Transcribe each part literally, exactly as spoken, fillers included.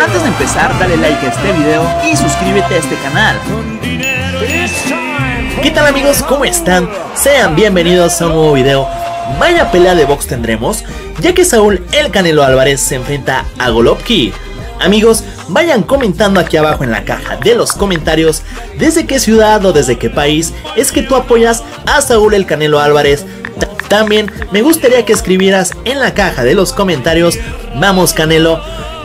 Antes de empezar, dale like a este video y suscríbete a este canal. ¿Qué tal amigos? ¿Cómo están? Sean bienvenidos a un nuevo video. Vaya pelea de box tendremos, ya que Saúl El Canelo Álvarez se enfrenta a Golovkin. Amigos, vayan comentando aquí abajo en la caja de los comentarios desde qué ciudad o desde qué país es que tú apoyas a Saúl El Canelo Álvarez. También me gustaría que escribieras en la caja de los comentarios: vamos Canelo.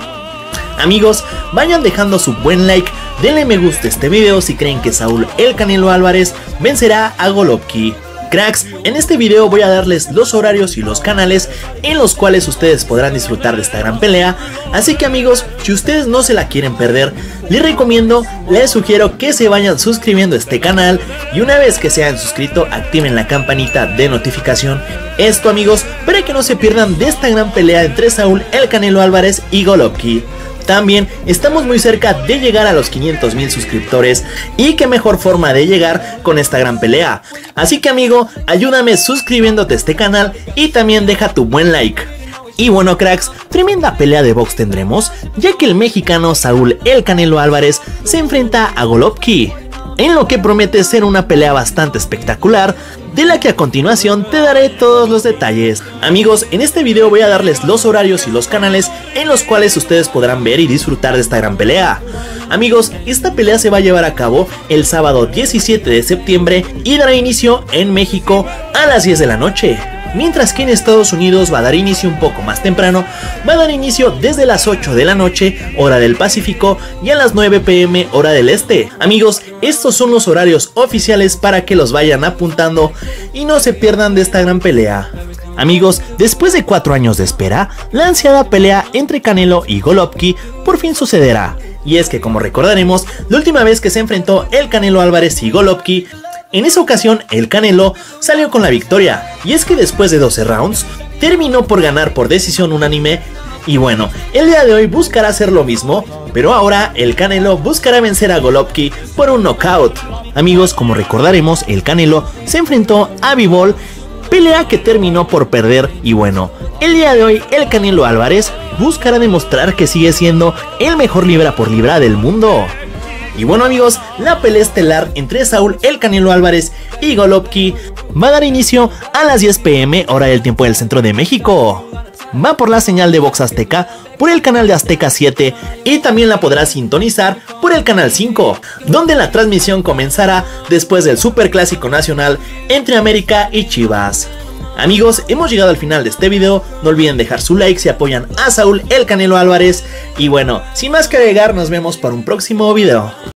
Amigos, vayan dejando su buen like, denle me gusta a este video si creen que Saúl El Canelo Álvarez vencerá a Golovkin. Cracks, en este video voy a darles los horarios y los canales en los cuales ustedes podrán disfrutar de esta gran pelea. Así que amigos, si ustedes no se la quieren perder, les recomiendo, les sugiero que se vayan suscribiendo a este canal y una vez que se hayan suscrito, activen la campanita de notificación. Esto amigos, para que no se pierdan de esta gran pelea entre Saúl El Canelo Álvarez y Golovkin. También estamos muy cerca de llegar a los quinientos mil suscriptores y qué mejor forma de llegar con esta gran pelea. Así que amigo, ayúdame suscribiéndote a este canal y también deja tu buen like. Y bueno cracks, tremenda pelea de box tendremos, ya que el mexicano Saúl El Canelo Álvarez se enfrenta a Golovkin, en lo que promete ser una pelea bastante espectacular, de la que a continuación te daré todos los detalles. Amigos, en este video voy a darles los horarios y los canales en los cuales ustedes podrán ver y disfrutar de esta gran pelea. Amigos, esta pelea se va a llevar a cabo el sábado diecisiete de septiembre y dará inicio en México a las diez de la noche. Mientras que en Estados Unidos va a dar inicio un poco más temprano, va a dar inicio desde las ocho de la noche, hora del Pacífico, y a las nueve p m hora del Este. Amigos, estos son los horarios oficiales para que los vayan apuntando y no se pierdan de esta gran pelea. Amigos, después de cuatro años de espera, la ansiada pelea entre Canelo y Golovkin por fin sucederá. Y es que, como recordaremos, la última vez que se enfrentó el Canelo Álvarez y Golovkin, en esa ocasión el Canelo salió con la victoria, y es que después de doce rounds terminó por ganar por decisión unánime. Y bueno, el día de hoy buscará hacer lo mismo, pero ahora el Canelo buscará vencer a Golovkin por un knockout. Amigos, como recordaremos, el Canelo se enfrentó a Bivol, pelea que terminó por perder. Y bueno, el día de hoy el Canelo Álvarez buscará demostrar que sigue siendo el mejor libra por libra del mundo. Y bueno amigos, la pelea estelar entre Saúl El Canelo Álvarez y Golovkin va a dar inicio a las diez p m hora del tiempo del centro de México. Va por la señal de Box Azteca por el canal de Azteca siete y también la podrás sintonizar por el canal cinco, donde la transmisión comenzará después del Superclásico Nacional entre América y Chivas. Amigos, hemos llegado al final de este video, no olviden dejar su like si apoyan a Saúl El Canelo Álvarez. Y bueno, sin más que agregar, nos vemos para un próximo video.